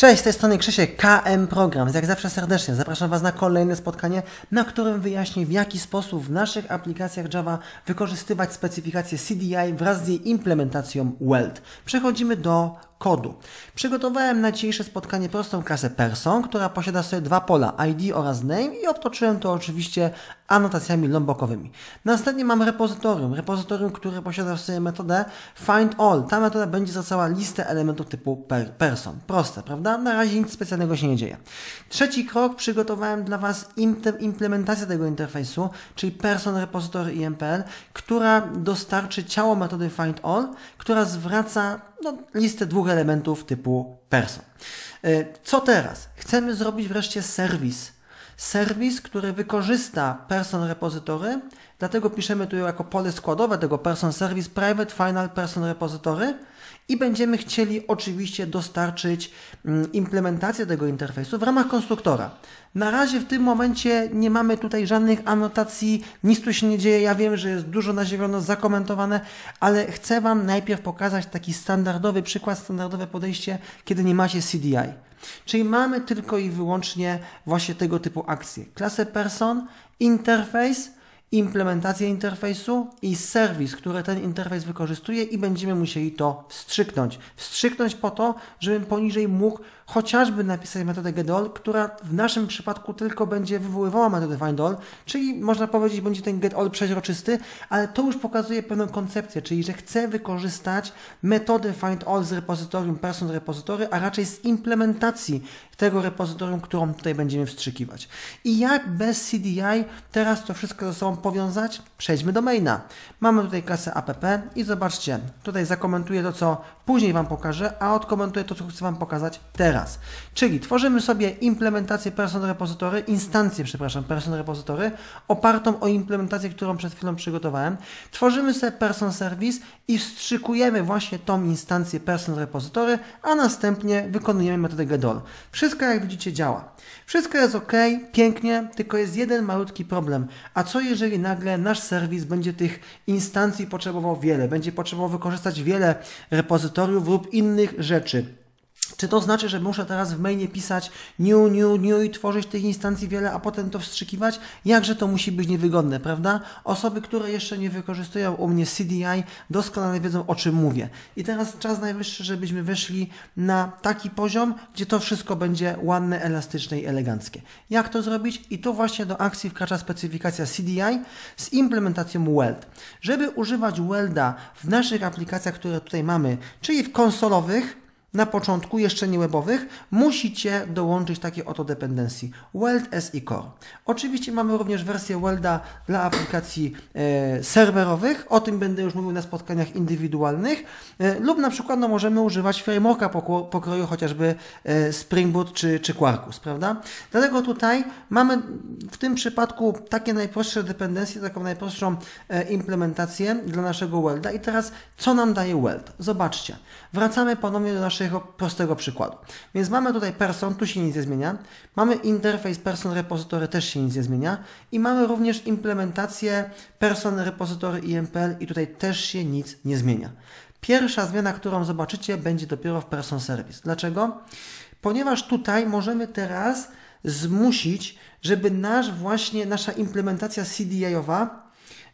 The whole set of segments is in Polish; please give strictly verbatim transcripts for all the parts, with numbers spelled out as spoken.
Cześć, z tej strony Krzysiek, K M Programs. Jak zawsze serdecznie zapraszam Was na kolejne spotkanie, na którym wyjaśnię, w jaki sposób w naszych aplikacjach Java wykorzystywać specyfikację C D I wraz z jej implementacją Weld. Przechodzimy do kodu. Przygotowałem na dzisiejsze spotkanie prostą klasę person, która posiada sobie dwa pola, I D oraz name, i obtoczyłem to oczywiście anotacjami lombokowymi. Następnie mam repozytorium, repozytorium, które posiada w sobie metodę find all. Ta metoda będzie zwracała listę elementów typu per person. Proste, prawda? Na razie nic specjalnego się nie dzieje. Trzeci krok, przygotowałem dla Was implementację tego interfejsu, czyli person repository I M P L, która dostarczy ciało metody find all, która zwraca no, listę dwóch elementów typu person. Co teraz? Chcemy zrobić wreszcie serwis. Serwis, który wykorzysta person repository, dlatego piszemy tu jako pole składowe tego person service private final person repository i będziemy chcieli oczywiście dostarczyć implementację tego interfejsu w ramach konstruktora. Na razie w tym momencie nie mamy tutaj żadnych anotacji, nic tu się nie dzieje. Ja wiem, że jest dużo na zielono zakomentowane, ale chcę Wam najpierw pokazać taki standardowy przykład, standardowe podejście, kiedy nie macie C D I. Czyli mamy tylko i wyłącznie właśnie tego typu akcje. Klasę person, interfejs, implementację interfejsu i serwis, który ten interfejs wykorzystuje i będziemy musieli to wstrzyknąć. Wstrzyknąć po to, żebym poniżej mógł chociażby napisać metodę getAll, która w naszym przypadku tylko będzie wywoływała metodę findAll, czyli można powiedzieć, będzie ten getAll przeźroczysty, ale to już pokazuje pewną koncepcję, czyli że chcę wykorzystać metodę findAll z repozytorium person repository, a raczej z implementacji tego repozytorium, którą tutaj będziemy wstrzykiwać. I jak bez C D I teraz to wszystko ze sobą powiązać? Przejdźmy do maina. Mamy tutaj klasę app i zobaczcie, tutaj zakomentuję to, co później Wam pokażę, a odkomentuję to, co chcę Wam pokazać teraz. Czyli tworzymy sobie implementację person repository, instancję, przepraszam, person repository, opartą o implementację, którą przed chwilą przygotowałem. Tworzymy sobie person service i wstrzykujemy właśnie tą instancję person repository, a następnie wykonujemy metodę getAll. Wszystko, jak widzicie, działa. Wszystko jest ok, pięknie, tylko jest jeden malutki problem. A co jeżeli nagle nasz serwis będzie tych instancji potrzebował wiele, będzie potrzebował wykorzystać wiele repozytoriów lub innych rzeczy? Czy to znaczy, że muszę teraz w mainie pisać new, new, new i tworzyć tych instancji wiele, a potem to wstrzykiwać? Jakże to musi być niewygodne, prawda? Osoby, które jeszcze nie wykorzystują u mnie C D I, doskonale wiedzą, o czym mówię. I teraz czas najwyższy, żebyśmy weszli na taki poziom, gdzie to wszystko będzie ładne, elastyczne i eleganckie. Jak to zrobić? I tu właśnie do akcji wkracza specyfikacja C D I z implementacją Weld. Żeby używać Welda w naszych aplikacjach, które tutaj mamy, czyli w konsolowych, na początku, jeszcze nie webowych, musicie dołączyć takie oto dependencje. Weld S I Core. Oczywiście mamy również wersję Welda dla aplikacji e, serwerowych. O tym będę już mówił na spotkaniach indywidualnych. E, lub na przykład no, możemy używać frameworka pokro pokroju chociażby e, Spring Boot czy, czy Quarkus, prawda? Dlatego tutaj mamy w tym przypadku takie najprostsze dependencje, taką najprostszą e, implementację dla naszego Welda. I teraz co nam daje Weld? Zobaczcie. Wracamy ponownie do naszego prostego przykładu. Więc mamy tutaj person, tu się nic nie zmienia. Mamy interfejs person repository, też się nic nie zmienia. I mamy również implementację person repository I M P L i tutaj też się nic nie zmienia. Pierwsza zmiana, którą zobaczycie, będzie dopiero w person service. Dlaczego? Ponieważ tutaj możemy teraz zmusić, żeby nasz właśnie, nasza implementacja C D I-owa,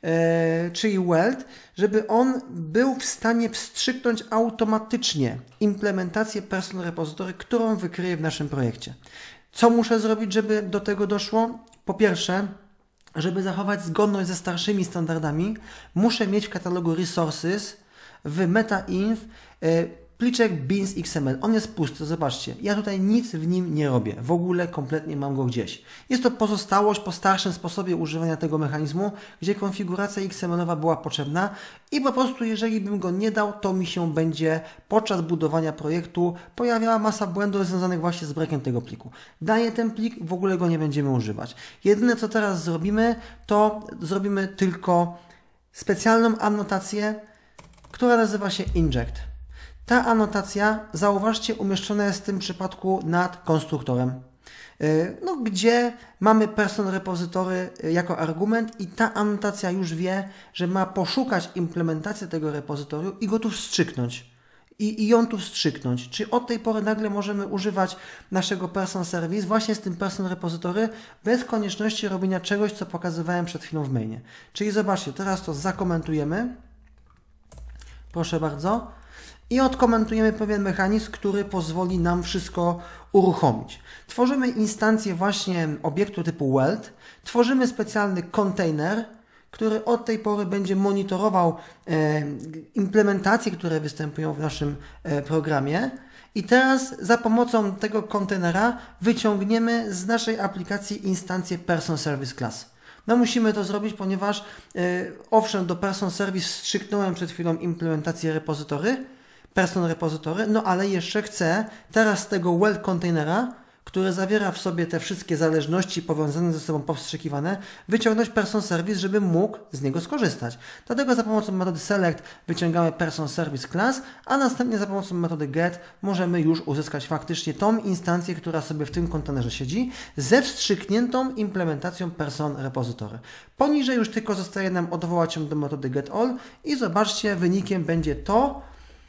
E, czyli Weld, żeby on był w stanie wstrzyknąć automatycznie implementację person repository, którą wykryje w naszym projekcie. Co muszę zrobić, żeby do tego doszło? Po pierwsze, żeby zachować zgodność ze starszymi standardami, muszę mieć w katalogu resources w metainf e, pliczek beans X M L. On jest pusty, zobaczcie. Ja tutaj nic w nim nie robię. W ogóle kompletnie mam go gdzieś. Jest to pozostałość po starszym sposobie używania tego mechanizmu, gdzie konfiguracja X M L-owa była potrzebna i po prostu jeżeli bym go nie dał, to mi się będzie podczas budowania projektu pojawiała masa błędów związanych właśnie z brekiem tego pliku. Daję ten plik, w ogóle go nie będziemy używać. Jedyne co teraz zrobimy, to zrobimy tylko specjalną anotację, która nazywa się inject. Ta anotacja, zauważcie, umieszczona jest w tym przypadku nad konstruktorem. no, gdzie mamy person repozytory jako argument i ta anotacja już wie, że ma poszukać implementację tego repozytorium i go tu wstrzyknąć. i, i ją tu wstrzyknąć. Czyli od tej pory nagle możemy używać naszego person service właśnie z tym person repository bez konieczności robienia czegoś, co pokazywałem przed chwilą w mainie. Czyli zobaczcie, teraz to zakomentujemy. Proszę bardzo. I odkomentujemy pewien mechanizm, który pozwoli nam wszystko uruchomić. Tworzymy instancję właśnie obiektu typu weld, tworzymy specjalny kontener, który od tej pory będzie monitorował e, implementacje, które występują w naszym e, programie. I teraz za pomocą tego kontenera wyciągniemy z naszej aplikacji instancję Person Service Class. No musimy to zrobić, ponieważ e, owszem, do Person Service wstrzyknąłem przed chwilą implementację repozytory, Person repozytory, no ale jeszcze chcę teraz z tego weld containera, który zawiera w sobie te wszystkie zależności powiązane ze sobą powstrzykiwane, wyciągnąć person service, żeby mógł z niego skorzystać. Dlatego za pomocą metody select wyciągamy person service class, a następnie za pomocą metody get możemy już uzyskać faktycznie tą instancję, która sobie w tym kontenerze siedzi, ze wstrzykniętą implementacją person repository. Poniżej już tylko zostaje nam odwołać się do metody getAll i zobaczcie, wynikiem będzie to,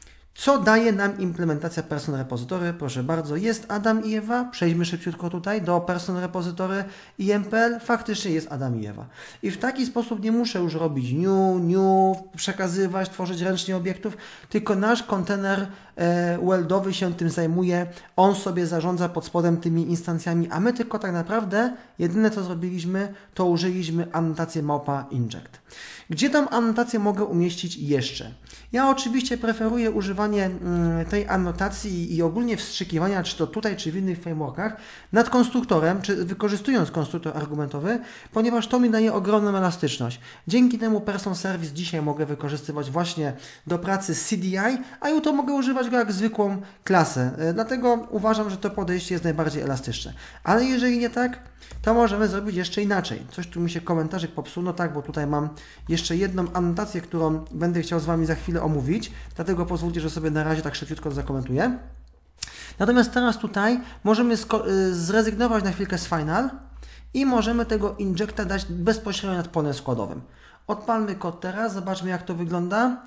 co daje nam implementacja Person Repository? Proszę bardzo, jest Adam i Ewa. Przejdźmy szybciutko tutaj do Person Repository i M P L. Faktycznie jest Adam i Ewa. I w taki sposób nie muszę już robić new, new, przekazywać, tworzyć ręcznie obiektów, tylko nasz kontener e, weldowy się tym zajmuje. On sobie zarządza pod spodem tymi instancjami, a my tylko tak naprawdę jedyne co zrobiliśmy, to użyliśmy anotację małpa inject. Gdzie tą anotację mogę umieścić jeszcze? Ja oczywiście preferuję używanie tej anotacji i ogólnie wstrzykiwania, czy to tutaj, czy w innych frameworkach, nad konstruktorem, czy wykorzystując konstruktor argumentowy, ponieważ to mi daje ogromną elastyczność. Dzięki temu Person Service dzisiaj mogę wykorzystywać właśnie do pracy z C D I, a jutro mogę używać go jak zwykłą klasę. Dlatego uważam, że to podejście jest najbardziej elastyczne. Ale jeżeli nie tak, to możemy zrobić jeszcze inaczej. Coś tu mi się komentarzyk popsuł, no tak, bo tutaj mam jeszcze jedną anotację, którą będę chciał z Wami za chwilę omówić, dlatego pozwólcie, że sobie na razie tak szybciutko zakomentuję. Natomiast teraz tutaj możemy zrezygnować na chwilkę z final i możemy tego injecta dać bezpośrednio nad polem składowym. Odpalmy kod teraz, zobaczmy jak to wygląda.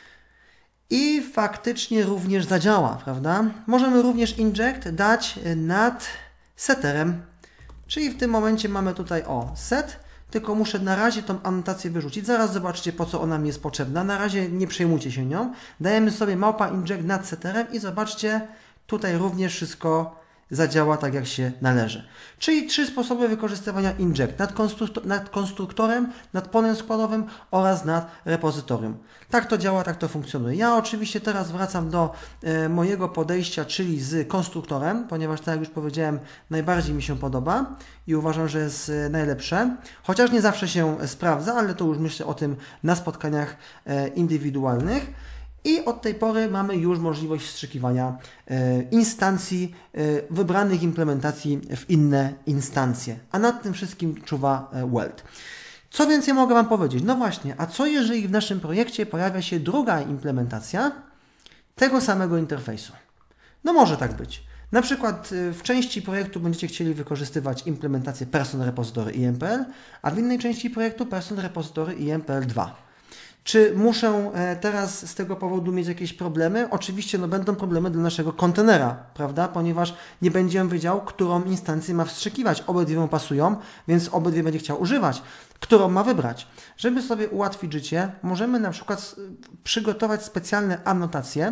I faktycznie również zadziała, prawda? Możemy również inject dać nad setterem. Czyli w tym momencie mamy tutaj o set, tylko muszę na razie tą anotację wyrzucić. Zaraz zobaczycie, po co ona mi jest potrzebna. Na razie nie przejmujcie się nią. Dajemy sobie małpa inject nad setterem i zobaczcie, tutaj również wszystko zadziała tak, jak się należy. Czyli trzy sposoby wykorzystywania inject. Nad, konstruktor, nad konstruktorem, nad polem składowym oraz nad repozytorium. Tak to działa, tak to funkcjonuje. Ja oczywiście teraz wracam do e, mojego podejścia, czyli z konstruktorem, ponieważ tak jak już powiedziałem, najbardziej mi się podoba i uważam, że jest e, najlepsze. Chociaż nie zawsze się sprawdza, ale to już myślę o tym na spotkaniach e, indywidualnych. I od tej pory mamy już możliwość wstrzykiwania e, instancji, e, wybranych implementacji w inne instancje. A nad tym wszystkim czuwa e, weld. Co więcej mogę Wam powiedzieć? No właśnie, a co jeżeli w naszym projekcie pojawia się druga implementacja tego samego interfejsu? No może tak być. Na przykład w części projektu będziecie chcieli wykorzystywać implementację Person Repository i M P L, a w innej części projektu Person Repository i M P L dwa. Czy muszę teraz z tego powodu mieć jakieś problemy? Oczywiście no, będą problemy dla naszego kontenera, prawda? Ponieważ nie będzie on wiedział, którą instancję ma wstrzykiwać. Obydwie mu pasują, więc obydwie będzie chciał używać. Którą ma wybrać? Żeby sobie ułatwić życie, możemy na przykład przygotować specjalne anotacje.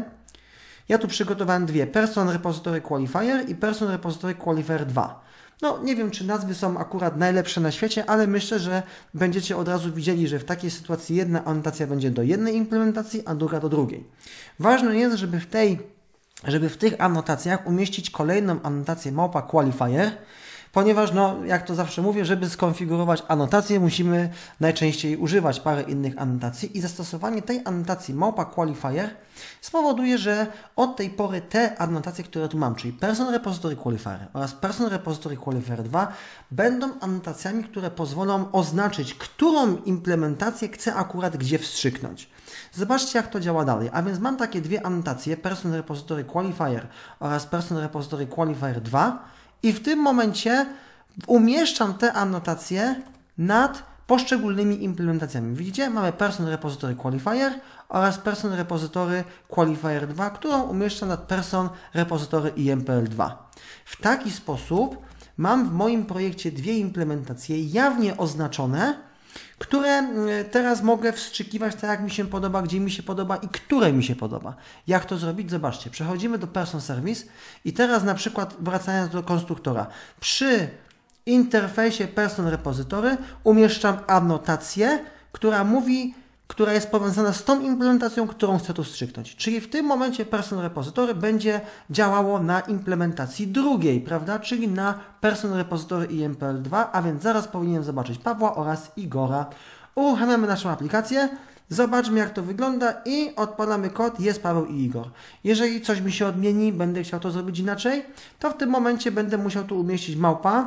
Ja tu przygotowałem dwie. Person Repository Qualifier i Person Repository Qualifier dwa. No, nie wiem, czy nazwy są akurat najlepsze na świecie, ale myślę, że będziecie od razu widzieli, że w takiej sytuacji jedna anotacja będzie do jednej implementacji, a druga do drugiej. Ważne jest, żeby w, tej, żeby w tych anotacjach umieścić kolejną anotację małpa qualifier, ponieważ, no, jak to zawsze mówię, żeby skonfigurować anotację, musimy najczęściej używać parę innych anotacji i zastosowanie tej anotacji małpa qualifier spowoduje, że od tej pory te anotacje, które tu mam, czyli Person Repository Qualifier oraz Person Repository Qualifier dwa, będą anotacjami, które pozwolą oznaczyć, którą implementację chcę akurat gdzie wstrzyknąć. Zobaczcie, jak to działa dalej. A więc mam takie dwie anotacje, Person Repository Qualifier oraz Person Repository Qualifier dwa, i w tym momencie umieszczam te anotacje nad poszczególnymi implementacjami. Widzicie? Mamy Person Repository Qualifier oraz Person Repository Qualifier dwa, którą umieszczam nad Person Repository I M P L dwa. W taki sposób mam w moim projekcie dwie implementacje jawnie oznaczone, które teraz mogę wstrzykiwać tak, jak mi się podoba, gdzie mi się podoba i które mi się podoba. Jak to zrobić? Zobaczcie, przechodzimy do Person Service i teraz na przykład wracając do konstruktora, przy interfejsie Person Repository umieszczam anotację, która mówi, która jest powiązana z tą implementacją, którą chcę tu wstrzyknąć. Czyli w tym momencie Person Repository będzie działało na implementacji drugiej, prawda? Czyli na Person Repository I M P L dwa, a więc zaraz powinienem zobaczyć Pawła oraz Igora. Uruchamiamy naszą aplikację, zobaczmy jak to wygląda i odpalamy kod, jest Paweł i Igor. Jeżeli coś mi się odmieni, będę chciał to zrobić inaczej, to w tym momencie będę musiał tu umieścić małpa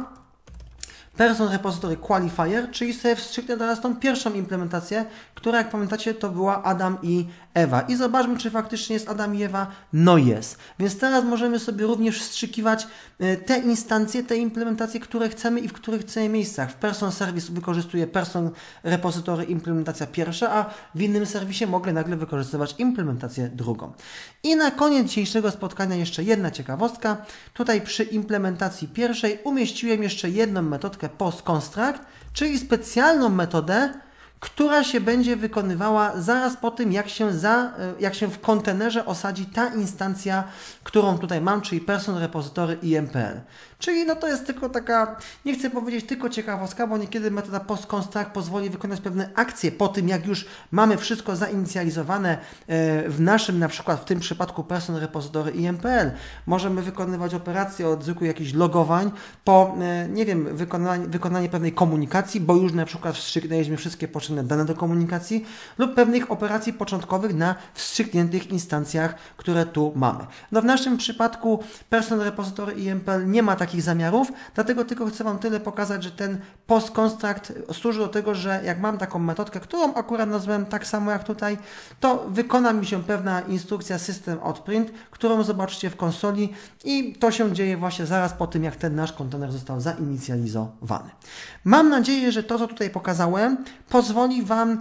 Person Repository Qualifier, czyli sobie wstrzyknę teraz tą pierwszą implementację, która jak pamiętacie to była Adam i Ewa. I zobaczmy, czy faktycznie jest Adam i Ewa. No jest. Więc teraz możemy sobie również wstrzykiwać te instancje, te implementacje, które chcemy i w których chcemy miejscach. W Person Service wykorzystuję Person Repository implementacja pierwsza, a w innym serwisie mogę nagle wykorzystywać implementację drugą. I na koniec dzisiejszego spotkania jeszcze jedna ciekawostka. Tutaj przy implementacji pierwszej umieściłem jeszcze jedną metodkę PostConstruct, czyli specjalną metodę, która się będzie wykonywała zaraz po tym, jak się, za, jak się w kontenerze osadzi ta instancja, którą tutaj mam, czyli Person Repository I M P L. Czyli no to jest tylko taka, nie chcę powiedzieć tylko ciekawostka, bo niekiedy metoda PostConstruct pozwoli wykonać pewne akcje po tym, jak już mamy wszystko zainicjalizowane w naszym, na przykład w tym przypadku Person Repository I M P L. Możemy wykonywać operacje od zwykłych jakichś logowań po, nie wiem, wykonanie, wykonanie pewnej komunikacji, bo już na przykład wstrzyknęliśmy wszystkie potrzebne dane do komunikacji lub pewnych operacji początkowych na wstrzykniętych instancjach, które tu mamy. No w naszym przypadku Person Repository I M P L nie ma takich zamiarów, dlatego tylko chcę Wam tyle pokazać, że ten PostConstruct służy do tego, że jak mam taką metodkę, którą akurat nazwałem tak samo jak tutaj, to wykona mi się pewna instrukcja system out print, którą zobaczycie w konsoli i to się dzieje właśnie zaraz po tym, jak ten nasz kontener został zainicjalizowany. Mam nadzieję, że to, co tutaj pokazałem, pozwoli Wam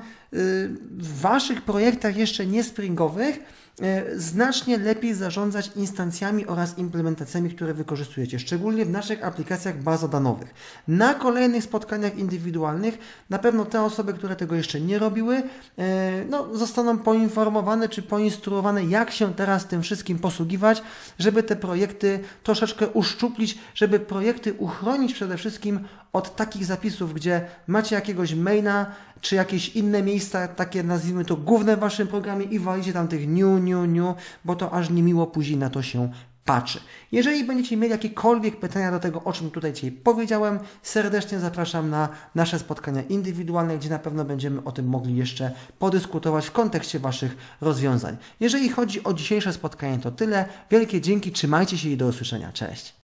w Waszych projektach jeszcze niespringowych znacznie lepiej zarządzać instancjami oraz implementacjami, które wykorzystujecie, szczególnie w naszych aplikacjach bazodanowych. Na kolejnych spotkaniach indywidualnych na pewno te osoby, które tego jeszcze nie robiły, no, zostaną poinformowane czy poinstruowane, jak się teraz tym wszystkim posługiwać, żeby te projekty troszeczkę uszczuplić, żeby projekty uchronić przede wszystkim od takich zapisów, gdzie macie jakiegoś maina, czy jakieś inne miejsca, takie nazwijmy to główne w Waszym programie i walicie tam tych new, new, new, bo to aż niemiło później na to się patrzy. Jeżeli będziecie mieli jakiekolwiek pytania do tego, o czym tutaj dzisiaj powiedziałem, serdecznie zapraszam na nasze spotkania indywidualne, gdzie na pewno będziemy o tym mogli jeszcze podyskutować w kontekście Waszych rozwiązań. Jeżeli chodzi o dzisiejsze spotkanie, to tyle. Wielkie dzięki, trzymajcie się i do usłyszenia. Cześć!